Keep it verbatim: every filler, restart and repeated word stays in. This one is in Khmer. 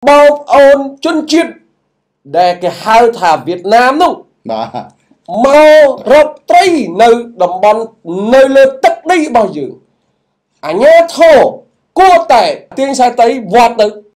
បងប្អូនជនជាតិដែលគេហៅថាវៀតណាមនោះបាទមករកត្រីនៅតំបន់នៅលើទឹកដីរបស់យើងអញ្ញាធរគួរតែទាញខ្សែត្រីវត្តទៅ